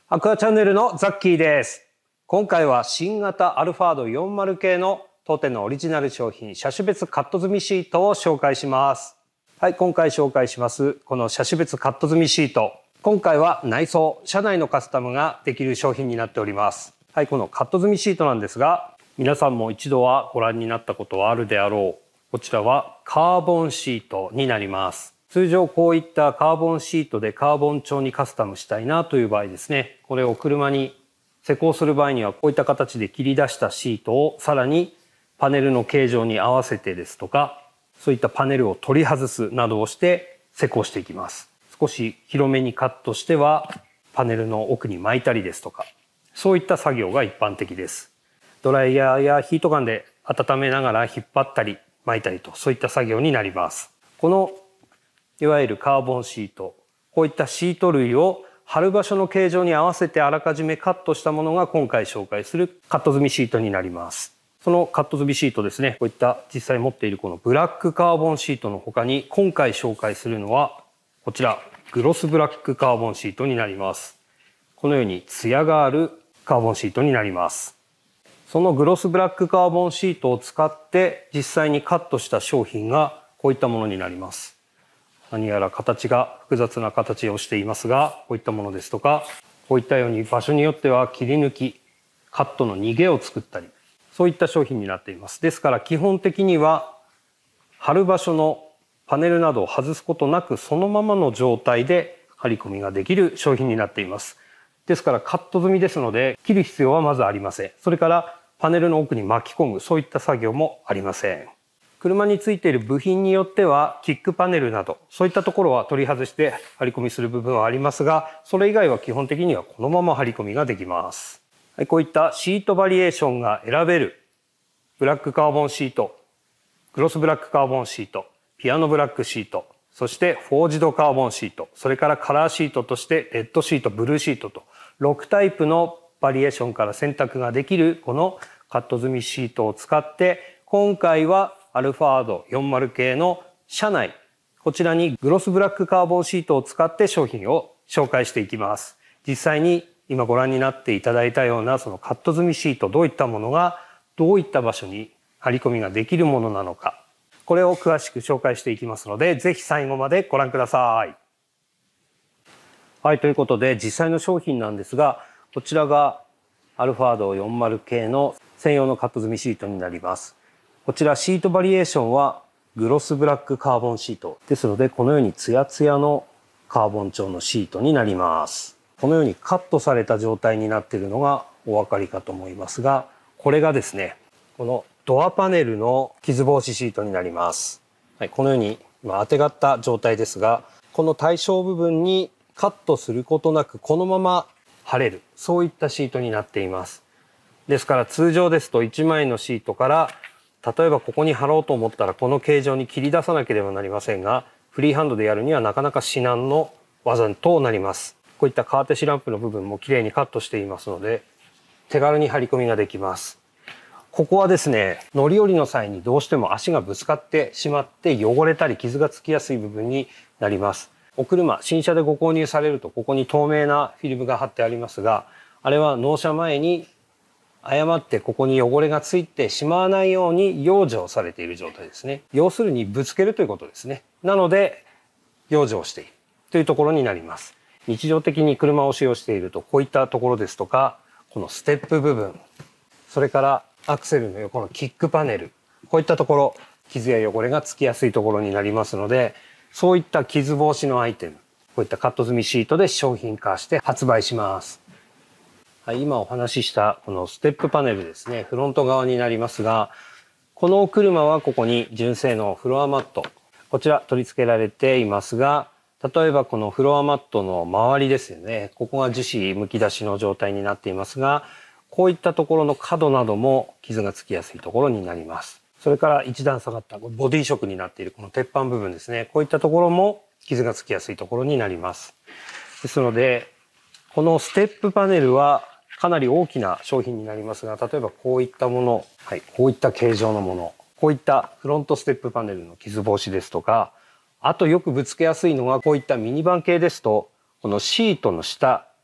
アクアチャンネルのザッキーです。今回は新型アルファード40系の当店のオリジナル商品、車種別カット済みシートを紹介します。はい、今回紹介します。この車種別カット済みシート。今回は内装、車内のカスタムができる商品になっております。はい、このカット済みシートなんですが、皆さんも一度はご覧になったことはあるであろう。こちらはカーボンシートになります。通常こういったカーボンシートでカーボン調にカスタムしたいなという場合ですね、これを車に施工する場合にはこういった形で切り出したシートをさらにパネルの形状に合わせてですとか、そういったパネルを取り外すなどをして施工していきます。少し広めにカットしてはパネルの奥に巻いたりですとか、そういった作業が一般的です。ドライヤーやヒートガンで温めながら引っ張ったり巻いたりと、そういった作業になります。このいわゆるカーボンシート、こういったシート類を貼る場所の形状に合わせてあらかじめカットしたものが今回紹介するカット済みシートになります。そのカット済みシートですね、こういった実際持っているこのブラックカーボンシートの他に今回紹介するのはこちらグロスブラックカーボンシートになります。このようにツヤがあるカーボンシートになります。そのグロスブラックカーボンシートを使って実際にカットした商品がこういったものになります。何やら形が複雑な形をしていますが、こういったものですとか、こういったように場所によっては切り抜き、カットの逃げを作ったり、そういった商品になっています。ですから基本的には貼る場所のパネルなどを外すことなくそのままの状態で貼り込みができる商品になっています。ですからカット済みですので切る必要はまずありません。それからパネルの奥に巻き込む、そういった作業もありません。車についている部品によってはキックパネルなどそういったところは取り外して貼り込みする部分はありますが、それ以外は基本的にはこのまま貼り込みができます。はい、こういったシートバリエーションが選べるブラックカーボンシート、グロスブラックカーボンシート、ピアノブラックシート、そしてフォージドカーボンシート、それからカラーシートとしてレッドシート、ブルーシートと6タイプのバリエーションから選択ができるこのカット済みシートを使って今回はアルファード40系の車内、こちらにグロスブラックカーボンシートを使って商品を紹介していきます。実際に今ご覧になっていただいたようなそのカット済みシート、どういったものがどういった場所に貼り込みができるものなのか、これを詳しく紹介していきますので、ぜひ最後までご覧ください。はい、ということで実際の商品なんですが、こちらがアルファード40系の専用のカット済みシートになります。こちらシートバリエーションはグロスブラックカーボンシートですので、このようにツヤツヤのカーボン調のシートになります。このようにカットされた状態になっているのがお分かりかと思いますが、これがですね、このドアパネルの傷防止シートになります。はい、このように今当てがった状態ですが、この対象部分にカットすることなくこのまま貼れる、そういったシートになっています。ですから通常ですと1枚のシートから例えばここに貼ろうと思ったらこの形状に切り出さなければなりませんが、フリーハンドでやるにはなかなか至難の技となります。こういったカーテシランプの部分もきれいにカットしていますので手軽に貼り込みができます。ここはですね、乗り降りの際にどうしても足がぶつかってしまって汚れたり傷がつきやすい部分になります。お車、新車でご購入されるとここに透明なフィルムが貼ってありますが、あれは納車前に誤ってここに汚れがついてしまわないように養生されている状態ですね。要するにぶつけるということですね。なので養生しているというところになります。日常的に車を使用しているとこういったところですとか、このステップ部分、それからアクセルの横のキックパネル、こういったところ傷や汚れがつきやすいところになりますので、そういった傷防止のアイテム、こういったカット済みシートで商品化して発売します。はい、今お話ししたこのステップパネルですね、フロント側になりますが、このお車はここに純正のフロアマット、こちら取り付けられていますが、例えばこのフロアマットの周りですよね、ここが樹脂むき出しの状態になっていますが、こういったところの角なども傷がつきやすいところになります。それから一段下がったボディショックになっているこの鉄板部分ですね、こういったところも傷がつきやすいところになります。ですのでこのステップパネルはかなり大きな商品になりますが、例えばこういったもの、はい、こういった形状のもの、こういったフロントステップパネルの傷防止ですとか、あとよくぶつけやすいのがこういったミニバン系ですと、このシートの下、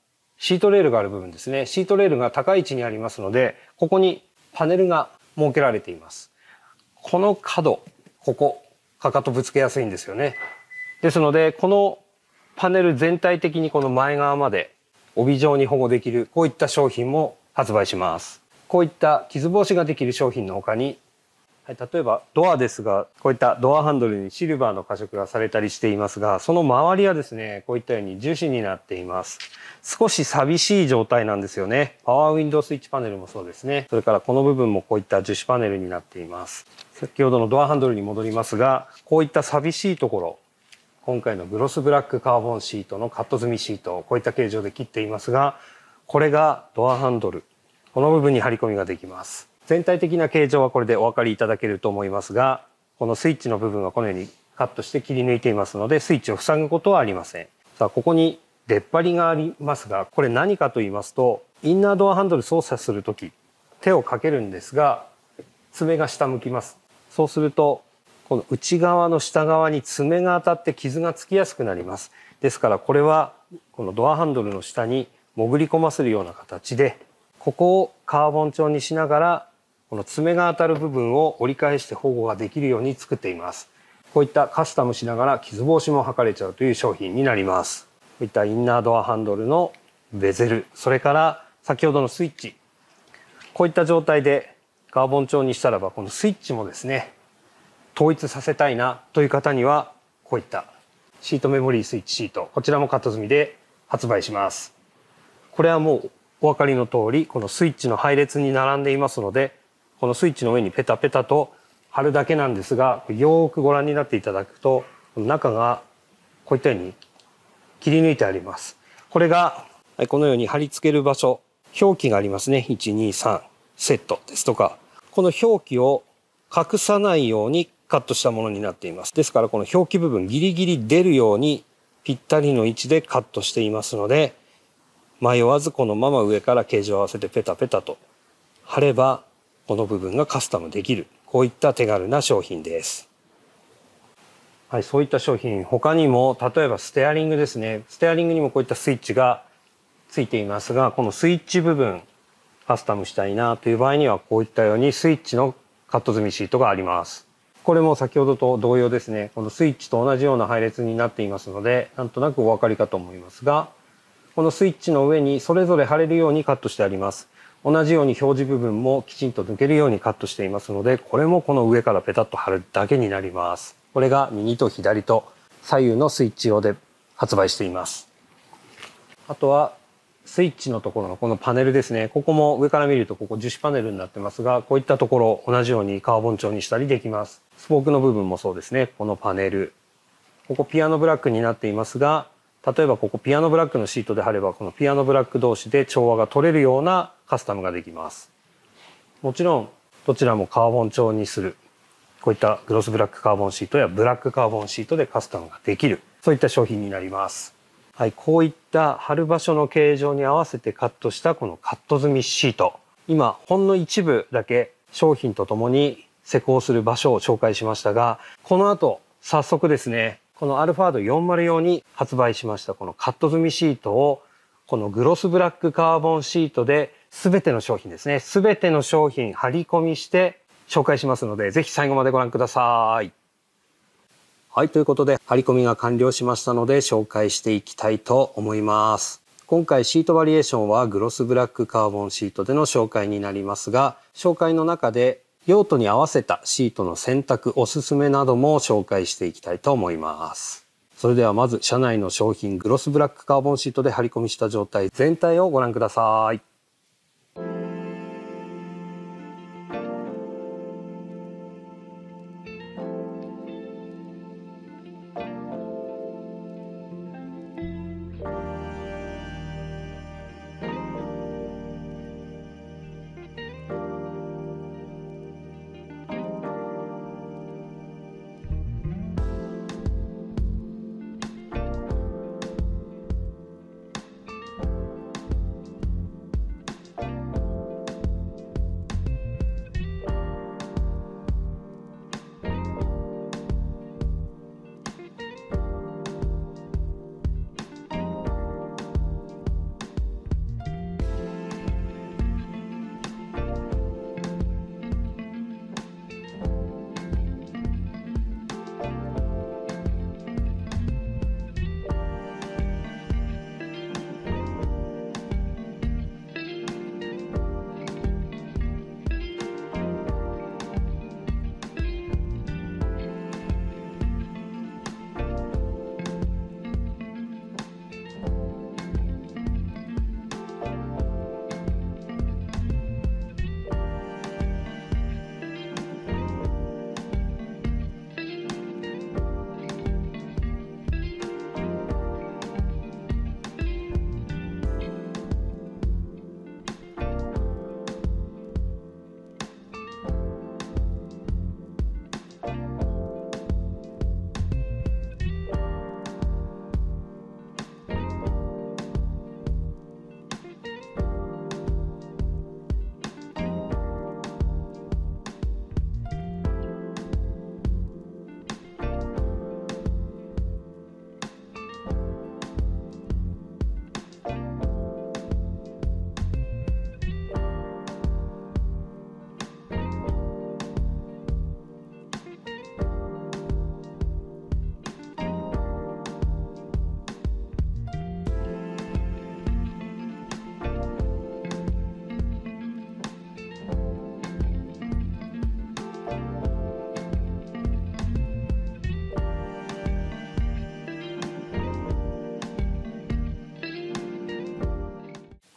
シートレールがある部分ですね。シートレールが高い位置にありますので、ここにパネルが設けられています。この角、ここ、かかとぶつけやすいんですよね。ですので、このパネル全体的にこの前側まで帯状に保護できる、こういった商品も発売します。こういった傷防止ができる商品の他に、はい、例えばドアですが、こういったドアハンドルにシルバーの加色がされたりしていますが、その周りはですね、こういったように樹脂になっています。少し寂しい状態なんですよね。パワーウィンドウスイッチパネルもそうですね。それからこの部分もこういった樹脂パネルになっています。先ほどのドアハンドルに戻りますが、こういった寂しいところ、今回のグロスブラックカーボンシートのカット済みシート、こういった形状で切っていますが、これがドアハンドル。この部分に張り込みができます。全体的な形状はこれでお分かりいただけると思いますが、このスイッチの部分はこのようにカットして切り抜いていますので、スイッチを塞ぐことはありません。さあ、ここに出っ張りがありますが、これ何かと言いますと、インナードアハンドル操作するとき、手をかけるんですが、爪が下向きます。そうすると、この内側の下側に爪が当たって傷がつきやすくなります。ですからこれはこのドアハンドルの下に潜り込ませるような形で、ここをカーボン調にしながら、この爪が当たる部分を折り返して保護ができるように作っています。こういったカスタムしながら傷防止も図れちゃうという商品になります。こういったインナードアハンドルのベゼル、それから先ほどのスイッチ。こういった状態でカーボン調にしたらば、このスイッチもですね、統一させたいなという方には、こういったシートメモリースイッチシート、こちらもカット済みで発売します。これはもうお分かりの通り、このスイッチの配列に並んでいますので、このスイッチの上にペタペタと貼るだけなんですが、よーくご覧になっていただくと、中がこういったように切り抜いてあります。これがこのように貼り付ける場所、表記がありますね。1、2、3セットですとか、この表記を隠さないようにカットしたものになっています。ですからこの表記部分ギリギリ出るようにぴったりの位置でカットしていますので、迷わずこのまま上から形状を合わせてペタペタと貼れば、この部分がカスタムできる。こういった手軽な商品です。はい、そういった商品、他にも例えばステアリングですね。ステアリングにもこういったスイッチがついていますが、このスイッチ部分カスタムしたいなという場合には、こういったようにスイッチのカット済みシートがあります。これも先ほどと同様ですね。このスイッチと同じような配列になっていますので、なんとなくお分かりかと思いますが、このスイッチの上にそれぞれ貼れるようにカットしてあります。同じように表示部分もきちんと抜けるようにカットしていますので、これもこの上からペタッと貼るだけになります。これが右と左と左右のスイッチ用で発売しています。あとはスイッチのところのこのパネルですね。ここも上から見るとここ樹脂パネルになってますが、こういったところ同じようにカーボン調にしたりできます。スポークの部分もそうですね。このパネル。ここピアノブラックになっていますが、例えばここピアノブラックのシートで貼れば、このピアノブラック同士で調和が取れるようなカスタムができます。もちろんどちらもカーボン調にする。こういったグロスブラックカーボンシートやブラックカーボンシートでカスタムができる。そういった商品になります。はい、こういった貼る場所の形状に合わせてカットしたこのカット済みシート。今、ほんの一部だけ商品とともに施工する場所を紹介しましたが、この後、早速ですね、このアルファード40用に発売しましたこのカット済みシートを、このグロスブラックカーボンシートで全ての商品ですね、全ての商品貼り込みして紹介しますので、ぜひ最後までご覧ください。はい、ということで、張り込みが完了しましたので、紹介していきたいと思います。今回シートバリエーションはグロスブラックカーボンシートでの紹介になりますが、紹介の中で用途に合わせたシートの選択、おすすめなども紹介していきたいと思います。それではまず、社内の商品グロスブラックカーボンシートで張り込みした状態全体をご覧ください。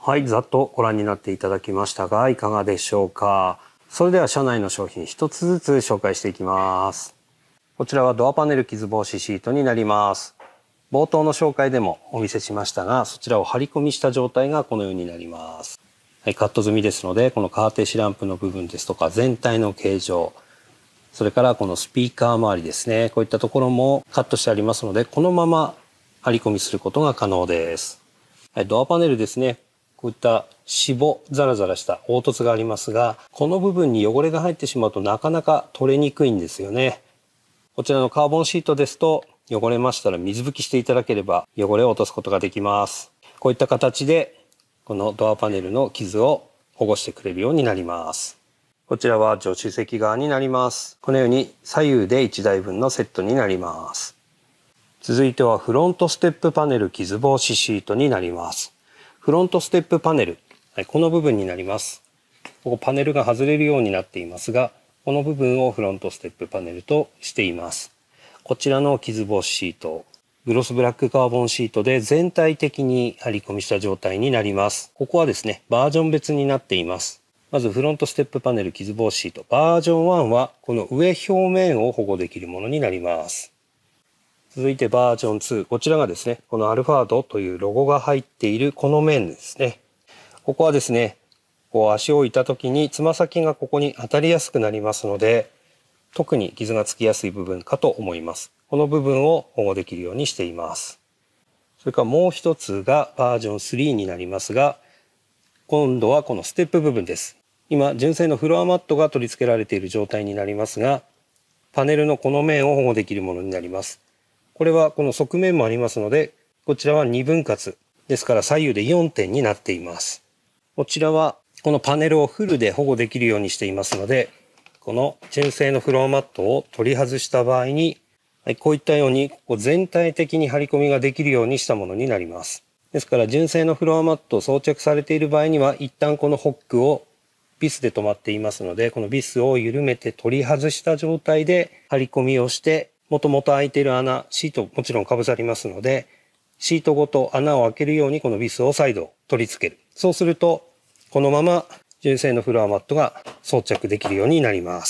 はい、ざっとご覧になっていただきましたが、いかがでしょうか。それでは社内の商品一つずつ紹介していきます。こちらはドアパネル傷防止シートになります。冒頭の紹介でもお見せしましたが、そちらを張り込みした状態がこのようになります。はい、カット済みですので、このカーテシランプの部分ですとか全体の形状、それからこのスピーカー周りですね、こういったところもカットしてありますので、このまま張り込みすることが可能です。はい、ドアパネルですね。こういったザラザラした凹凸がありますが、この部分に汚れが入ってしまうとなかなか取れにくいんですよね。こちらのカーボンシートですと、汚れましたら水拭きしていただければ汚れを落とすことができます。こういった形でこのドアパネルの傷を保護してくれるようになります。こちらは助手席側になります。このように左右で1台分のセットになります。続いてはフロントステップパネル傷防止シートになります。フロントステップパネル、この部分になります。ここパネルが外れるようになっていますが、この部分をフロントステップパネルとしています。こちらの傷防止シート、グロスブラックカーボンシートで全体的に張り込みした状態になります。ここはですね、バージョン別になっています。まずフロントステップパネル傷防止シートバージョン1はこの上表面を保護できるものになります。続いてバージョン2、こちらがですね、このアルファードというロゴが入っているこの面ですね。ここはですね、こう足を置いた時につま先がここに当たりやすくなりますので、特に傷がつきやすい部分かと思います。この部分を保護できるようにしています。それからもう一つがバージョン3になりますが、今度はこのステップ部分です。今、純正のフロアマットが取り付けられている状態になりますが、パネルのこの面を保護できるものになります。これはこの側面もありますので、こちらは2分割。ですから左右で4点になっています。こちらはこのパネルをフルで保護できるようにしていますので、この純正のフロアマットを取り外した場合に、こういったように全体的に張り込みができるようにしたものになります。ですから純正のフロアマットを装着されている場合には、一旦このホックをビスで止まっていますので、このビスを緩めて取り外した状態で張り込みをして、もともと開いている穴、シートもちろんかぶさりますので、シートごと穴を開けるようにこのビスを再度取り付ける。そうすると、このまま純正のフロアマットが装着できるようになります。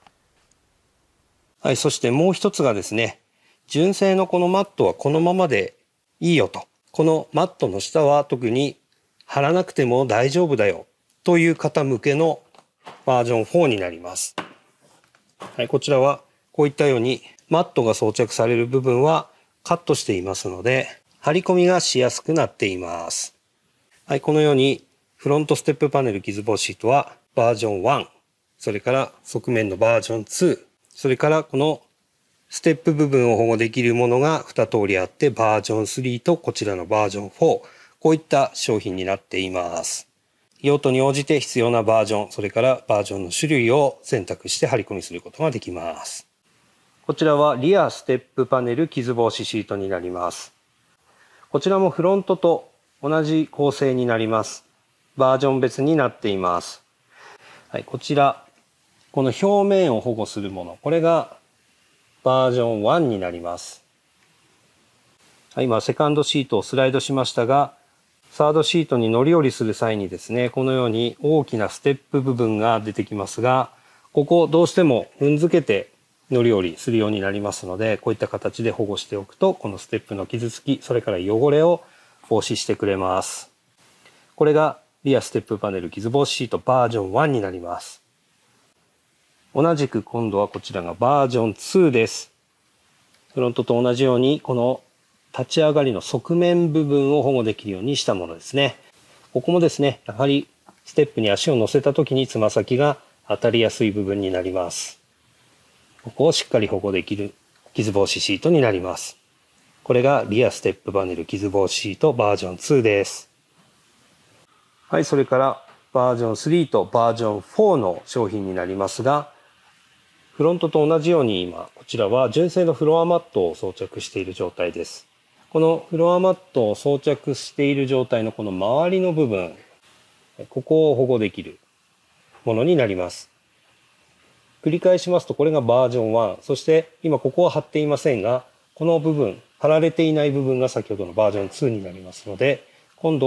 はい、そしてもう一つがですね、純正のこのマットはこのままでいいよと。このマットの下は特に貼らなくても大丈夫だよという方向けのバージョン4になります。はい、こちらはこういったようにマットが装着される部分はカットしていますので、張り込みがしやすくなっています。はい、このようにフロントステップパネル傷防止シートはバージョン1、それから側面のバージョン2、それからこのステップ部分を保護できるものが2通りあってバージョン3とこちらのバージョン4、こういった商品になっています。用途に応じて必要なバージョン、それからバージョンの種類を選択して張り込みすることができます。こちらはリアステップパネル傷防止シートになります。こちらもフロントと同じ構成になります。バージョン別になっています。はい、こちら、この表面を保護するもの、これがバージョン1になります。はい、今、セカンドシートをスライドしましたが、サードシートに乗り降りする際にですね、このように大きなステップ部分が出てきますが、ここどうしても踏んづけて乗り降りするようになりますので、こういった形で保護しておくと、このステップの傷つき、それから汚れを防止してくれます。これがリアステップパネル傷防止シートバージョン1になります。同じく今度はこちらがバージョン2です。フロントと同じようにこの立ち上がりの側面部分を保護できるようにしたものですね。ここもですね、やはりステップに足を乗せた時につま先が当たりやすい部分になります。ここをしっかり保護できる傷防止シートになります。これがリアステップパネル傷防止シートバージョン2です。はい、それからバージョン3とバージョン4の商品になりますが、フロントと同じように今、こちらは純正のフロアマットを装着している状態です。このフロアマットを装着している状態のこの周りの部分、ここを保護できるものになります。繰り返しますと、これがバージョン1、そして今ここは貼っていませんが、この部分、貼られていない部分が先ほどのバージョン2になりますので、今度は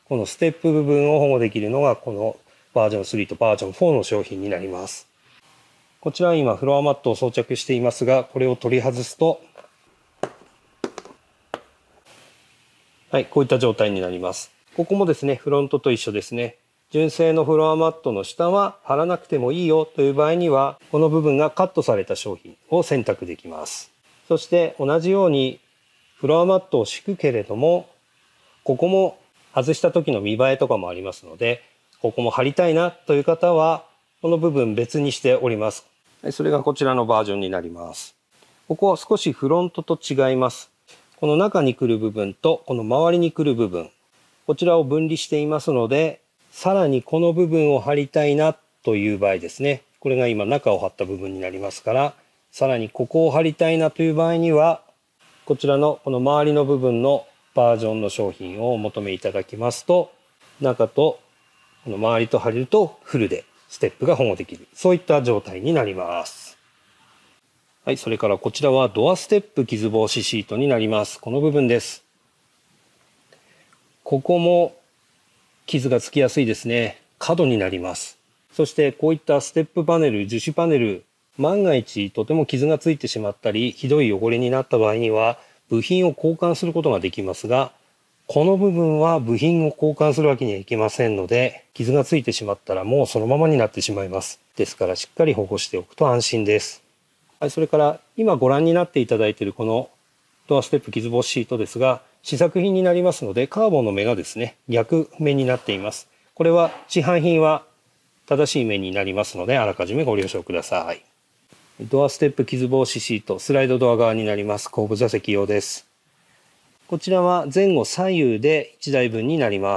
このステップ部分を保護できるのがこのバージョン3とバージョン4の商品になります。こちらは今フロアマットを装着していますが、これを取り外すと、はい、こういった状態になります。ここもですね、フロントと一緒ですね。純正のフロアマットの下は貼らなくてもいいよという場合には、この部分がカットされた商品を選択できます。そして同じようにフロアマットを敷くけれども、ここも外した時の見栄えとかもありますので、ここも貼りたいなという方は、この部分別にしております。それがこちらのバージョンになります。ここは少しフロントと違います。この中に来る部分とこの周りに来る部分、こちらを分離していますので、さらにこの部分を貼りたいなという場合ですね。これが今中を貼った部分になりますから、さらにここを貼りたいなという場合には、こちらのこの周りの部分のバージョンの商品をお求めいただきますと、中とこの周りと貼れるとフルでステップが保護できる。そういった状態になります。はい、それからこちらはドアステップ傷防止シートになります。この部分です。ここも傷がつきやすいですね。角になります。そしてこういったステップパネル、樹脂パネル、万が一とても傷がついてしまったり、ひどい汚れになった場合には、部品を交換することができますが、この部分は部品を交換するわけにはいきませんので、傷がついてしまったらもうそのままになってしまいます。ですからしっかり保護しておくと安心です。はい、それから今ご覧になっていただいているこのドアステップ傷防止シートですが、試作品になりますので、カーボンの目がですね、逆目になっています。これは市販品は正しい目になりますので、あらかじめご了承ください。ドアステップ傷防止シート、スライドドア側になります。後部座席用です。こちらは前後左右で1台分になります。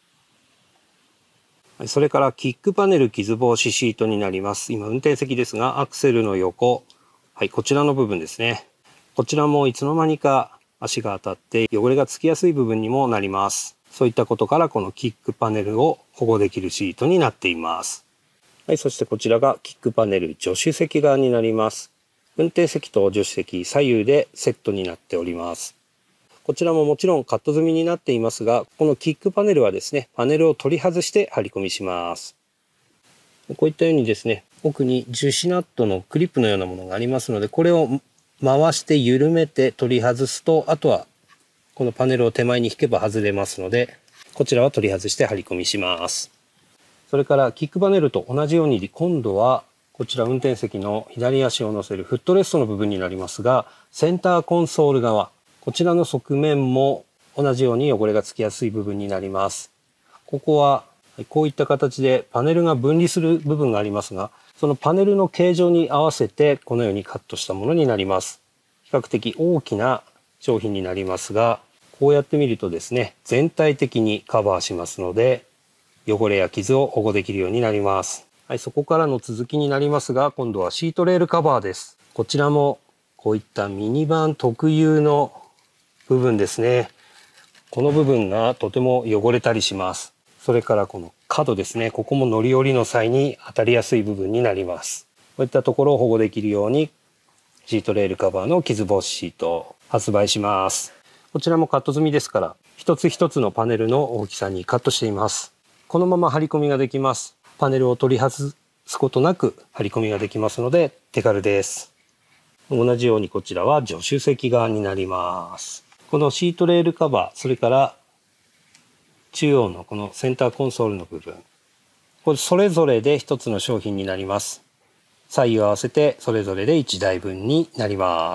それからキックパネル傷防止シートになります。今運転席ですが、アクセルの横、はい、こちらの部分ですね。こちらもいつの間にか足が当たって汚れがつきやすい部分にもなります。そういったことからこのキックパネルを保護できるシートになっています。はい、そしてこちらがキックパネル助手席側になります。運転席と助手席左右でセットになっております。こちらももちろんカット済みになっていますが、このキックパネルはですね、パネルを取り外して張り込みします。こういったようにですね、奥に樹脂ナットのクリップのようなものがありますので、これを回して緩めて取り外すと、あとはこのパネルを手前に引けば外れますので、こちらは取り外して張り込みします。それからキックパネルと同じように今度はこちら運転席の左足を乗せるフットレストの部分になりますが、センターコンソール側、こちらの側面も同じように汚れがつきやすい部分になります。ここはこういった形でパネルが分離する部分がありますが、そのパネルの形状に合わせてこのようにカットしたものになります。比較的大きな商品になりますが、こうやって見るとですね、全体的にカバーしますので、汚れや傷を保護できるようになります。はい、そこからの続きになりますが、今度はシートレールカバーです。こちらもこういったミニバン特有の部分ですね。この部分がとても汚れたりします。それからこの角ですね。ここも乗り降りの際に当たりやすい部分になります。こういったところを保護できるようにシートレールカバーの傷防止シートを発売します。こちらもカット済みですから、一つ一つのパネルの大きさにカットしています。このまま貼り込みができます。パネルを取り外すことなく貼り込みができますので手軽です。同じようにこちらは助手席側になります。このシートレールカバー、それから中央のこのセンターコンソールの部分、これそれぞれで一つの商品になります。左右合わせてそれぞれで1台分になります。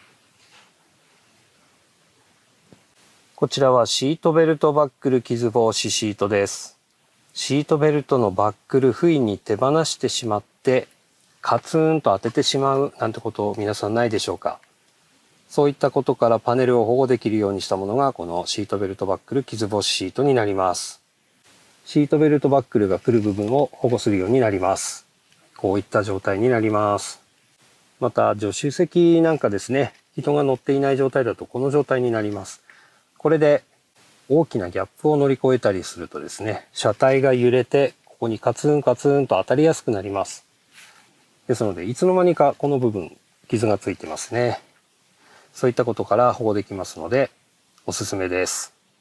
こちらはシートベルトバックル傷防止シートです。シートベルトのバックル不意に手放してしまってカツンと当ててしまうなんてこと皆さんないでしょうか。そういったことからパネルを保護できるようにしたものがこのシートベルトバックル傷防止シートになります。シートベルトバックルが来る部分を保護するようになります。こういった状態になります。また助手席なんかですね、人が乗っていない状態だとこの状態になります。これで大きなギャップを乗り越えたりするとですね、車体が揺れてここにカツンカツンと当たりやすくなります。ですのでいつの間にかこの部分傷がついてますね。そういったことから保護できますのでおすすめです。こ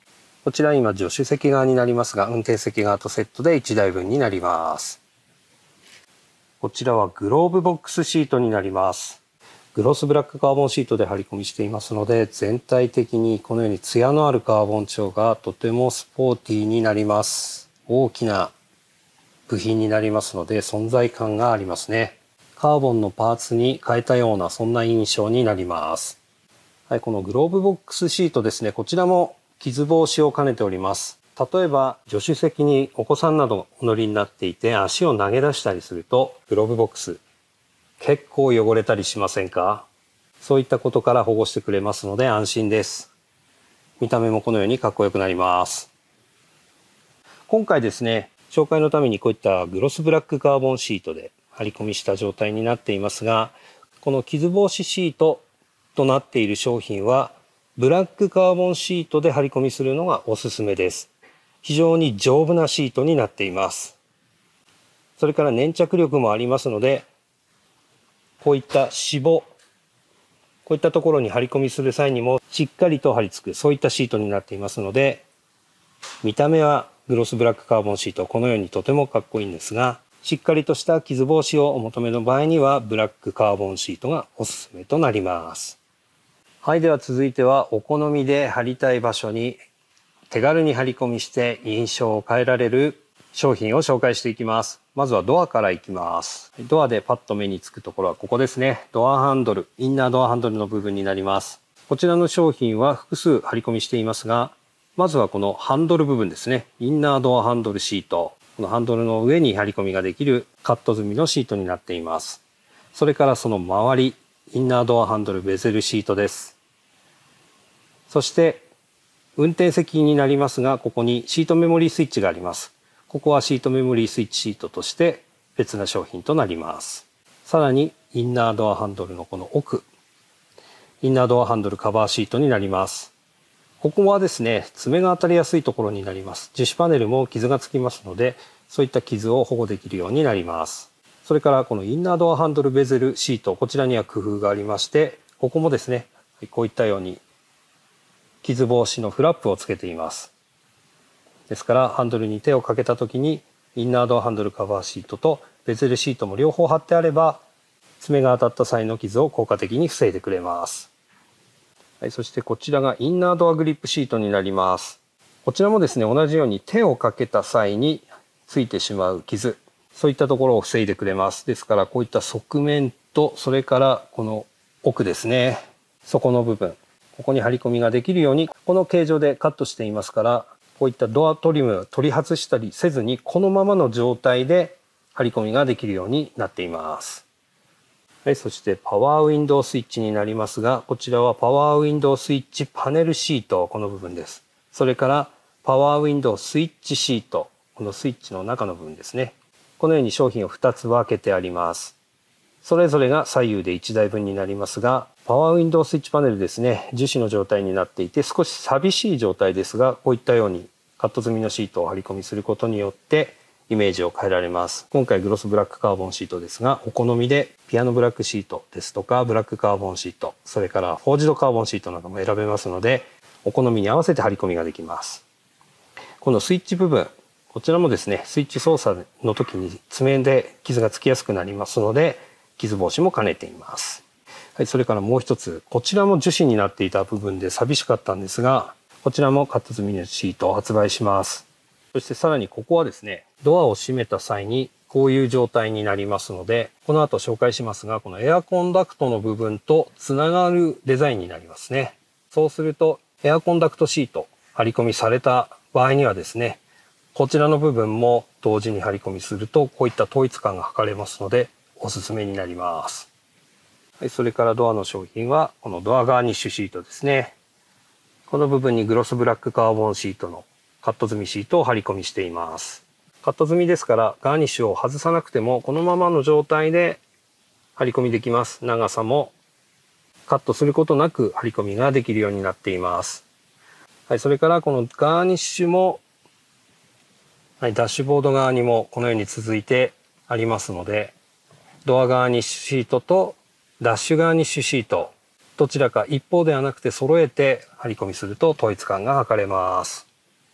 こちら今助手席側になりますが、運転席側とセットで1台分になります。こちらはグローブボックスシートになります。グロスブラックカーボンシートで張り込みしていますので、全体的にこのようにツヤのあるカーボン調がとてもスポーティーになります。大きな部品になりますので存在感がありますね。カーボンのパーツに変えたようなそんな印象になります。はい、このグローブボックスシートですね、こちらも傷防止を兼ねております。例えば助手席にお子さんなどお乗りになっていて足を投げ出したりすると、グローブボックス結構汚れたりしませんか？そういったことから保護してくれますので安心です。見た目もこのようにかっこよくなります。今回ですね、紹介のためにこういったグロスブラックカーボンシートで張り込みした状態になっていますが、この傷防止シートとなっている商品はブラックカーボンシートで張り込みするのがおすすめです。非常に丈夫なシートになっています。それから粘着力もありますので、こういった脂肪、こういったところに張り込みする際にもしっかりと張り付く、そういったシートになっていますので、見た目はグロスブラックカーボンシートこのようにとてもかっこいいんですが、しっかりとした傷防止をお求めの場合にはブラックカーボンシートがおすすめとなります。はい、では続いてはお好みで貼りたい場所に手軽に張り込みして印象を変えられる商品を紹介していきます。まずはドアからいきます。ドアでパッと目につくところはここですね。ドアハンドル、インナードアハンドルの部分になります。こちらの商品は複数張り込みしていますが、まずはこのハンドル部分ですね。インナードアハンドルシート。このハンドルの上に張り込みができるカット済みのシートになっています。それからその周り、インナードアハンドルベゼルシートです。そして運転席になりますが、ここにシートメモリースイッチがあります。ここはシートメモリースイッチシートとして別な商品となります。さらにインナードアハンドルのこの奥、インナードアハンドルカバーシートになります。ここはですね、爪が当たりやすいところになります。樹脂パネルも傷がつきますので、そういった傷を保護できるようになります。それからこのインナードアハンドルベゼルシート、こちらには工夫がありまして、ここもですね、こういったように傷防止のフラップをつけています。ですからハンドルに手をかけた時にインナードアハンドルカバーシートとベゼルシートも両方貼ってあれば、爪が当たった際の傷を効果的に防いでくれます。はい、そしてこちらがインナードアグリップシートになります。こちらもですね、同じように手をかけた際についてしまう傷、そういったところを防いでくれます。ですからこういった側面と、それからこの奥ですね、底の部分、ここに張り込みができるようにこの形状でカットしていますから、こういったドアトリムを取り外したりせずにこのままの状態で張り込みができるようになっています。はい、そしてパワーウィンドウスイッチになりますが、こちらはパワーウィンドウスイッチパネルシート、この部分です。それからパワーウィンドウスイッチシート、このスイッチの中の部分ですね。このように商品を2つ分けてあります。それぞれが左右で1台分になりますが、パワーウィンドウスイッチパネルですね、樹脂の状態になっていて少し寂しい状態ですが、こういったようにカット済みのシートを張り込みすることによってイメージを変えられます。今回グロスブラックカーボンシートですが、お好みでピアノブラックシートですとかブラックカーボンシート、それからフォージドカーボンシートなども選べますので、お好みに合わせて張り込みができます。このスイッチ部分、こちらもですね、スイッチ操作の時に爪で傷がつきやすくなりますので、傷防止も兼ねています。はい、それからもう一つ、こちらも樹脂になっていた部分で寂しかったんですが、こちらもカット済みのシートを発売します。そしてさらにここはですね、ドアを閉めた際にこういう状態になりますので、この後紹介しますが、このエアコンダクトの部分とつながるデザインになりますね。そうするとエアコンダクトシート張り込みされた場合にはですね、こちらの部分も同時に張り込みするとこういった統一感が図れますのでおすすめになります。はい、それからドアの商品はこのドアガーニッシュシートですね。この部分にグロスブラックカーボンシートのカット済みシートを張り込みしています。カット済みですからガーニッシュを外さなくてもこのままの状態で張り込みできます。長さもカットすることなく張り込みができるようになっています。はい、それからこのガーニッシュも、はい、ダッシュボード側にもこのように続いてありますので、ドアガーニッシュシートとダッシュガーニッシュシート、どちらか一方ではなくて揃えて張り込みすると統一感が図れます。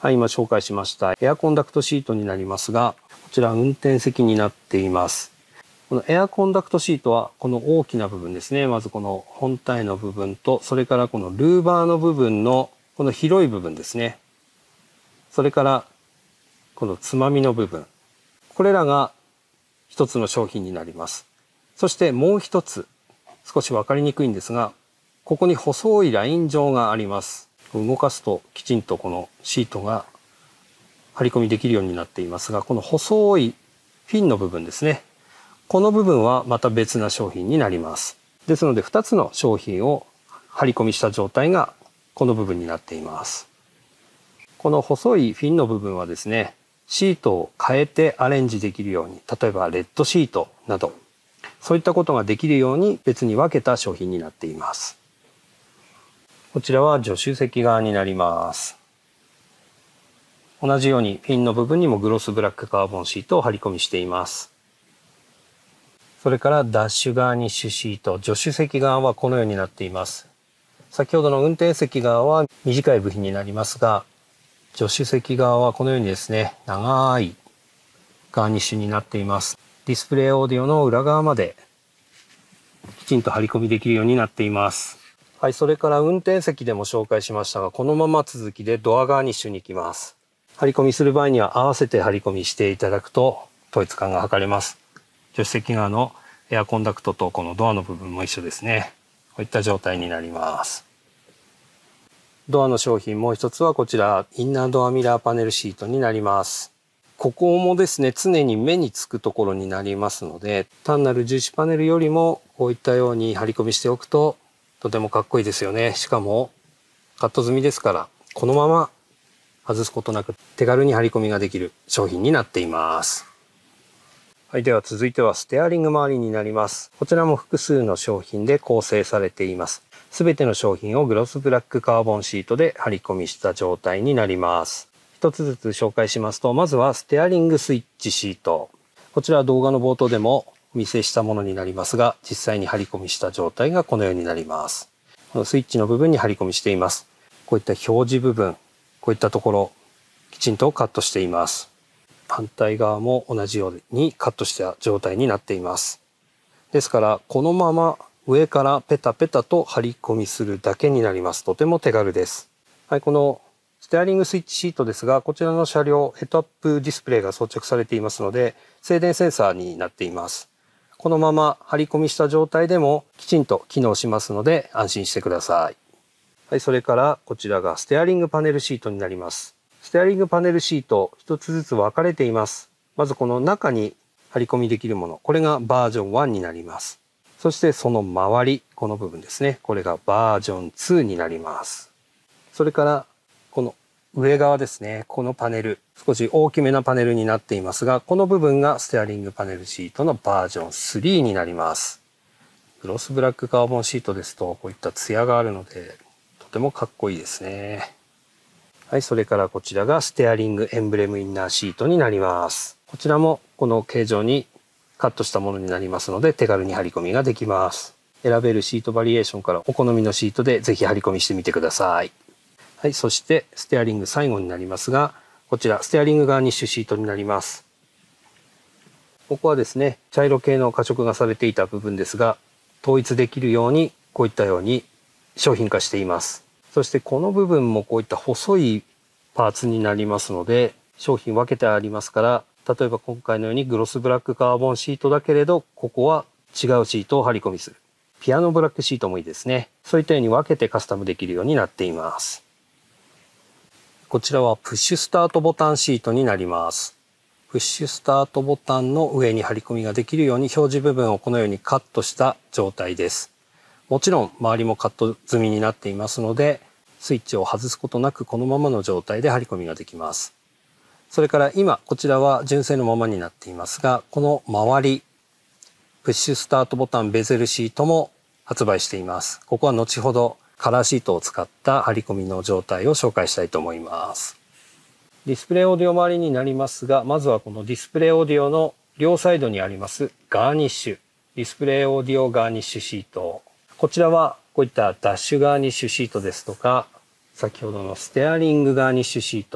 はい、今紹介しましたエアコンダクトシートになりますが、こちら運転席になっています。このエアコンダクトシートはこの大きな部分ですね。まずこの本体の部分と、それからこのルーバーの部分のこの広い部分ですね。それからこのつまみの部分。これらが一つの商品になります。そしてもう一つ、少しわかりにくいんですが、ここに細いライン状があります。動かすときちんとこのシートが張り込みできるようになっていますが、この細いフィンの部分ですね。この部分はまた別な商品になります。ですので2つの商品を張り込みした状態がこの部分になっています。この細いフィンの部分はですね、シートを変えてアレンジできるように、例えばレッドシートなど、そういったことができるように別に分けた商品になっています。こちらは助手席側になります。同じようにフィンの部分にもグロスブラックカーボンシートを張り込みしています。それからダッシュガーニッシュシート、助手席側はこのようになっています。先ほどの運転席側は短い部品になりますが、助手席側はこのようにですね、長いガーニッシュになっています。ディスプレイオーディオの裏側まできちんと張り込みできるようになっています。はい、それから運転席でも紹介しましたが、このまま続きでドアガーニッシュに行きます。張り込みする場合には合わせて張り込みしていただくと統一感が図れます。助手席側のエアコンダクトとこのドアの部分も一緒ですね。こういった状態になります。ドアの商品もう一つはこちら、インナードアミラーパネルシートになります。ここもですね、常に目につくところになりますので、単なる樹脂パネルよりもこういったように張り込みしておくととてもかっこいいですよね。しかもカット済みですから、このまま外すことなく手軽に張り込みができる商品になっています。はい、では続いてはステアリング周りになります。こちらも複数の商品で構成されています。すべての商品をグロスブラックカーボンシートで張り込みした状態になります。一つずつ紹介しますと、まずはステアリングスイッチシート。こちらは動画の冒頭でもお見せしたものになりますが、実際に張り込みした状態がこのようになります。このスイッチの部分に張り込みしています。こういった表示部分、こういったところ、きちんとカットしています。反対側も同じようにカットした状態になっています。ですから、このまま上からペタペタと張り込みするだけになります。とても手軽です。はい、このステアリングスイッチシートですが、こちらの車両、ヘッドアップディスプレイが装着されていますので、静電センサーになっています。このまま張り込みした状態でもきちんと機能しますので安心してください。はい、それからこちらがステアリングパネルシートになります。ステアリングパネルシート一つずつ分かれています。まずこの中に張り込みできるもの、これがバージョン1になります。そしてその周り、この部分ですね。これがバージョン2になります。それからこの上側ですね。このパネル、少し大きめなパネルになっていますが、この部分がステアリングパネルシートのバージョン3になります。グロスブラックカーボンシートですとこういったツヤがあるのでとてもかっこいいですね。はい、それからこちらがステアリングエンブレムインナーシートになります。こちらもこの形状にカットしたものになりますので手軽に張り込みができます。選べるシートバリエーションからお好みのシートでぜひ張り込みしてみてください。はい、そしてステアリング最後になりますが、こちらステアリングガーニッシュシートになります。ここはですね、茶色系の加色がされていた部分ですが、統一できるようにこういったように商品化しています。そしてこの部分もこういった細いパーツになりますので、商品分けてありますから、例えば今回のようにグロスブラックカーボンシートだけれど、ここは違うシートを張り込みする。ピアノブラックシートもいいですね。そういったように分けてカスタムできるようになっています。こちらはプッシュスタートボタンシートになります。プッシュスタートボタンの上に張り込みができるように表示部分をこのようにカットした状態です。もちろん周りもカット済みになっていますので、スイッチを外すことなくこのままの状態で張り込みができます。それから今こちらは純正のままになっていますが、この周り、プッシュスタートボタンベゼルシートも発売しています。ここは後ほどカラーシートを使った張り込みの状態を紹介したいと思います。ディスプレイオーディオ周りになりますが、まずはこのディスプレイオーディオの両サイドにありますガーニッシュ、ディスプレイオーディオガーニッシュシート。こちらはこういったダッシュガーニッシュシートですとか、先ほどのステアリングガーニッシュシート、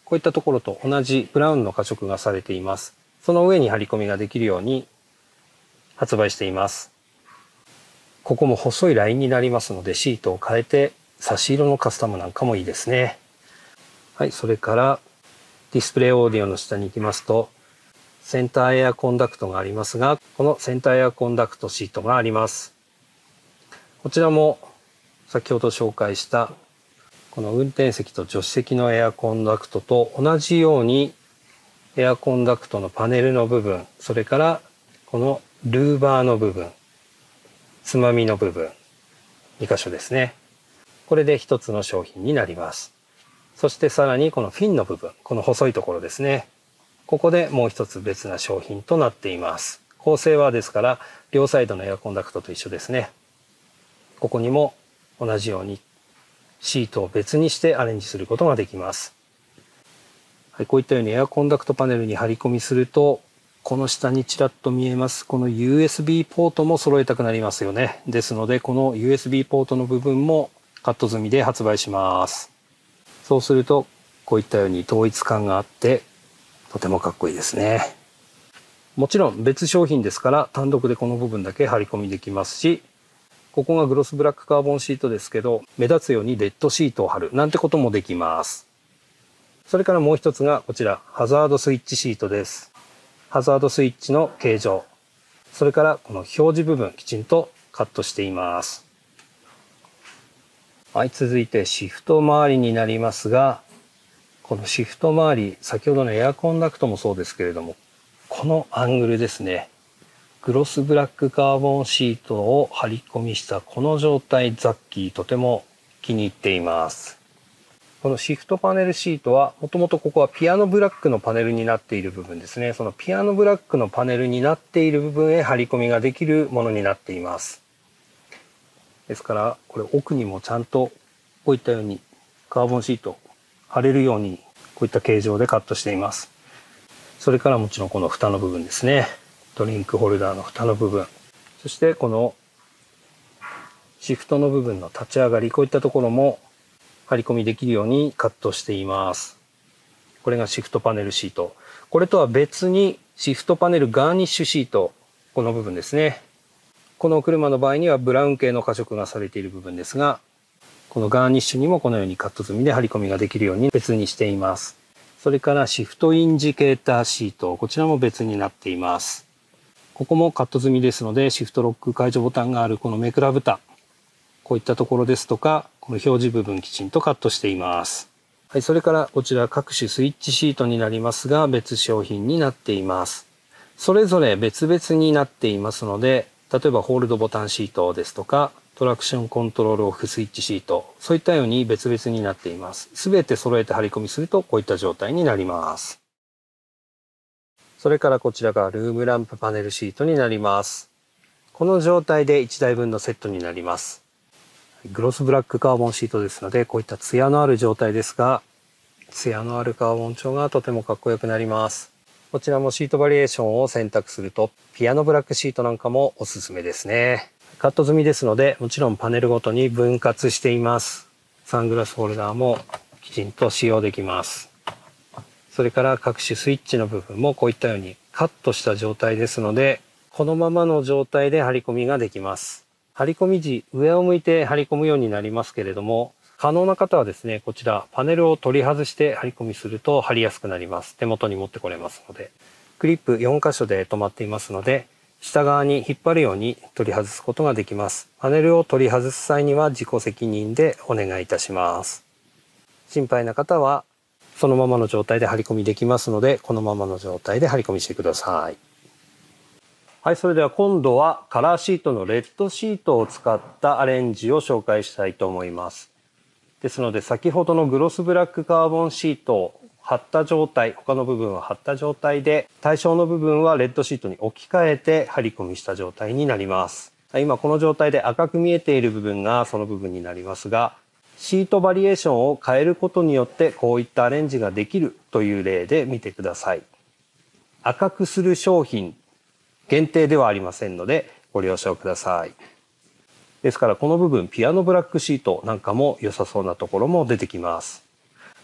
こういったところと同じブラウンの加色がされています。その上に張り込みができるように発売しています。ここも細いラインになりますので、シートを変えて差し色のカスタムなんかもいいですね。はい、それからディスプレイオーディオの下に行きますと、センターエアコンダクトがありますが、このセンターエアコンダクトシートがあります。こちらも先ほど紹介したこの運転席と助手席のエアコンダクトと同じようにエアコンダクトのパネルの部分、それからこのルーバーの部分、つまみの部分、2箇所ですね。これで一つの商品になります。そしてさらにこのフィンの部分、この細いところですね。ここでもう一つ別な商品となっています。構成はですから両サイドのエアコンダクトと一緒ですね。ここにも同じようにシートを別にしてアレンジすることができます。はい、こういったようにエアコンダクトパネルに貼り込みすると、この下にちらっと見えますこの USB ポートも揃えたくなりますよね。ですのでこの USB ポートの部分もカット済みで発売します。そうするとこういったように統一感があってとてもかっこいいですね。もちろん別商品ですから単独でこの部分だけ貼り込みできますし、ここがグロスブラックカーボンシートですけど、目立つようにレッドシートを貼るなんてこともできます。それからもう一つがこちらハザードスイッチシートです。ハザードスイッチの形状、それからこの表示部分きちんとカットしています。はい、続いてシフト周りになりますが、このシフト周り、先ほどのエアコンダクトもそうですけれども、このアングルですね。グロスブラックカーボンシートを張り込みしたこの状態、ザッキーとても気に入っています。このシフトパネルシートは、もともとここはピアノブラックのパネルになっている部分ですね。そのピアノブラックのパネルになっている部分へ張り込みができるものになっています。ですから、これ奥にもちゃんとこういったようにカーボンシート貼れるようにこういった形状でカットしています。それからもちろんこの蓋の部分ですね。ドリンクホルダーの蓋の部分。そしてこのシフトの部分の立ち上がり、こういったところも張り込みできるようにカットしています。これがシフトパネルシート。これとは別にシフトパネルガーニッシュシート。この部分ですね。この車の場合にはブラウン系の加色がされている部分ですが、このガーニッシュにもこのようにカット済みで張り込みができるように別にしています。それからシフトインジケーターシート。こちらも別になっています。ここもカット済みですので、シフトロック解除ボタンがあるこのめくら蓋。こういったところですとか、この表示部分きちんとカットしています。はい、それからこちら各種スイッチシートになりますが、別商品になっています。それぞれ別々になっていますので、例えばホールドボタンシートですとか、トラクションコントロールオフスイッチシート、そういったように別々になっています。すべて揃えて張り込みするとこういった状態になります。それからこちらがルームランプパネルシートになります。この状態で1台分のセットになります。グロスブラックカーボンシートですので、こういったツヤのある状態ですが、ツヤのあるカーボン調がとてもかっこよくなります。こちらもシートバリエーションを選択すると、ピアノブラックシートなんかもおすすめですね。カット済みですので、もちろんパネルごとに分割しています。サングラスホルダーもきちんと使用できます。それから各種スイッチの部分もこういったようにカットした状態ですので、このままの状態で張り込みができます。張り込み時、上を向いて張り込むようになりますけれども、可能な方はですね、こちらパネルを取り外して張り込みすると貼りやすくなります。手元に持ってこれますので。クリップ4箇所で止まっていますので、下側に引っ張るように取り外すことができます。パネルを取り外す際には自己責任でお願いいたします。心配な方はそのままの状態で張り込みできますので、このままの状態で張り込みしてください。はい、それでは今度はカラーシートのレッドシートを使ったアレンジを紹介したいと思います。ですので先ほどのグロスブラックカーボンシートを貼った状態、他の部分は貼った状態で、対象の部分はレッドシートに置き換えて張り込みした状態になります。今この状態で赤く見えている部分がその部分になりますが、シートバリエーションを変えることによってこういったアレンジができるという例で見てください。赤くする商品限定ではありませんのでご了承ください。ですからこの部分ピアノブラックシートなんかも良さそうなところも出てきます。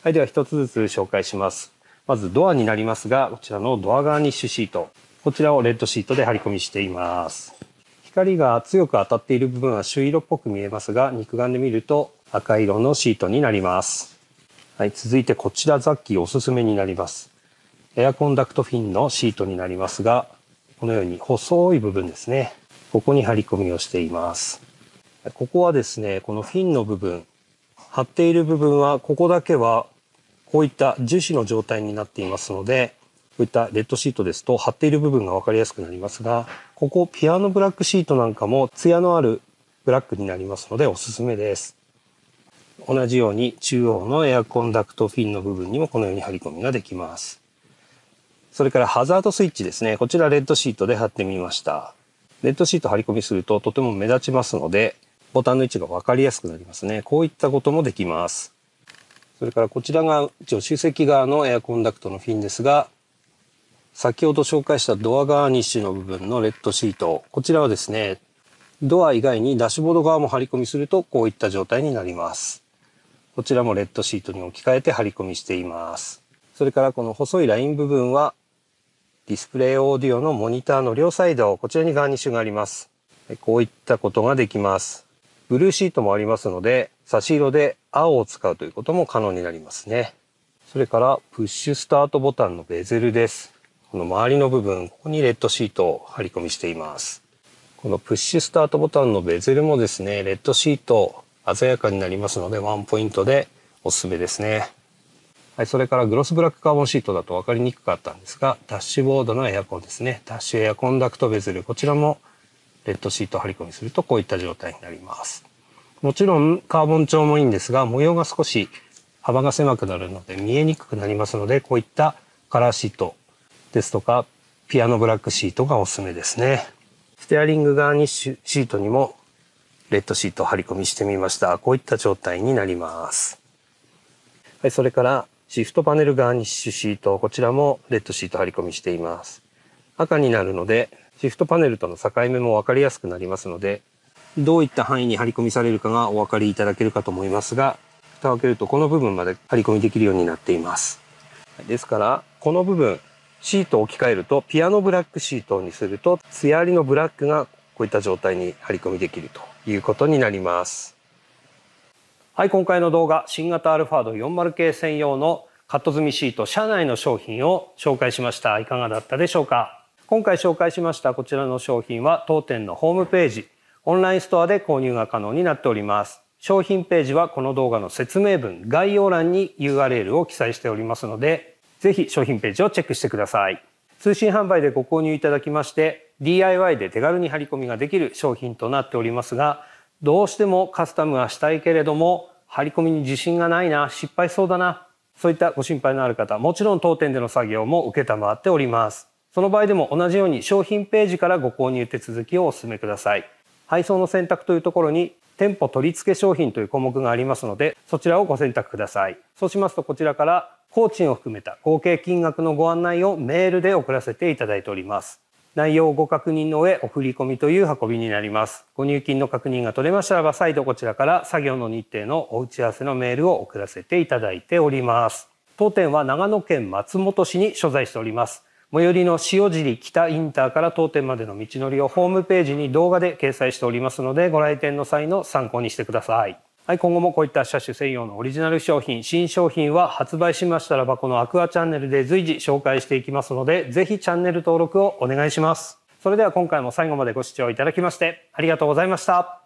はい、では一つずつ紹介します。まずドアになりますが、こちらのドアガーニッシュシート。こちらをレッドシートで張り込みしています。光が強く当たっている部分は朱色っぽく見えますが、肉眼で見ると赤色のシートになります。はい、続いてこちらザッキーおすすめになります。エアコンダクトフィンのシートになりますが、このように細い部分ですね。ここに張り込みをしています。ここはですね、このフィンの部分、貼っている部分はここだけはこういった樹脂の状態になっていますので、こういったレッドシートですと貼っている部分が分かりやすくなりますが、ここピアノブラックシートなんかもツヤのあるブラックになりますのでおすすめです。同じように中央のエアコンダクトフィンの部分にもこのように張り込みができます。それからハザードスイッチですね。こちらレッドシートで貼ってみました。レッドシート張り込みするととても目立ちますので、ボタンの位置が分かりやすくなりますね。こういったこともできます。それからこちらが助手席側のエアコンダクトのフィンですが、先ほど紹介したドアガーニッシュの部分のレッドシート、こちらはですね、ドア以外にダッシュボード側も張り込みするとこういった状態になります。こちらもレッドシートに置き換えて張り込みしています。それからこの細いライン部分はディスプレイオーディオのモニターの両サイド、こちらにガーニッシュがあります。こういったことができます。ブルーシートもありますので、差し色で青を使うということも可能になりますね。それからプッシュスタートボタンのベゼルです。この周りの部分、ここにレッドシートを張り込みしています。このプッシュスタートボタンのベゼルもですね、レッドシート鮮やかになりますのでワンポイントでおすすめですね。はい、それからグロスブラックカーボンシートだと分かりにくかったんですが、ダッシュボードのエアコンですね。ダッシュエアコンダクトベゼル、こちらもレッドシートを張り込みするとこういった状態になります。もちろんカーボン調もいいんですが、模様が少し幅が狭くなるので見えにくくなりますので、こういったカラーシートですとかピアノブラックシートがおすすめですね。ステアリングガーニッシュシートにもレッドシートを張り込みしてみました。こういった状態になります。はい、それからシフトパネルガーニッシュシート、こちらもレッドシート張り込みしています。赤になるのでシフトパネルとの境目も分かりやすくなりますので、どういった範囲に張り込みされるかがお分かりいただけるかと思いますが、蓋を開けるとこの部分まで張り込みできるようになっています。ですからこの部分、シートを置き換えるとピアノブラックシートにすると艶ありのブラックがこういった状態に張り込みできるということになります。はい、今回の動画、新型アルファード40系専用のカット済みシート、社内の商品を紹介しました。いかがだったでしょうか。今回紹介しましたこちらの商品は当店のホームページ、オンラインストアで購入が可能になっております。商品ページはこの動画の説明文、概要欄に URL を記載しておりますので、ぜひ商品ページをチェックしてください。通信販売でご購入いただきまして、DIY で手軽に張り込みができる商品となっておりますが、どうしてもカスタムはしたいけれども、張り込みに自信がないな、失敗そうだな、そういったご心配のある方、もちろん当店での作業も承っております。その場合でも同じように商品ページからご購入手続きをお進めください。配送の選択というところに店舗取付商品という項目がありますので、そちらをご選択ください。そうしますとこちらから工賃を含めた合計金額のご案内をメールで送らせていただいております。内容をご確認の上お振り込みという運びになります。ご入金の確認が取れましたらば再度こちらから作業の日程のお打ち合わせのメールを送らせていただいております。当店は長野県松本市に所在しております。最寄りの塩尻北インターから当店までの道のりをホームページに動画で掲載しておりますので、ご来店の際の参考にしてください。はい、今後もこういった車種専用のオリジナル商品、新商品は発売しましたらばこのアクアチャンネルで随時紹介していきますので、ぜひチャンネル登録をお願いします。それでは今回も最後までご視聴いただきましてありがとうございました。